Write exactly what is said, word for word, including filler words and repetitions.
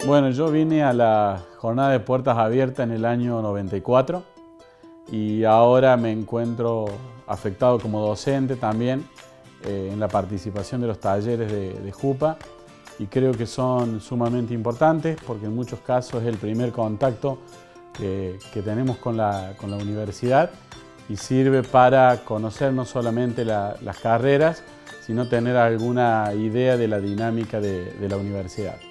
Bueno, yo vine a la jornada de puertas abiertas en el año noventa y cuatro y ahora me encuentro afectado como docente también eh, en la participación de los talleres de, de JUPA, y creo que son sumamente importantes porque en muchos casos es el primer contacto que, que tenemos con la, con la universidad, y sirve para conocer no solamente la, las carreras, sino tener alguna idea de la dinámica de, de la universidad.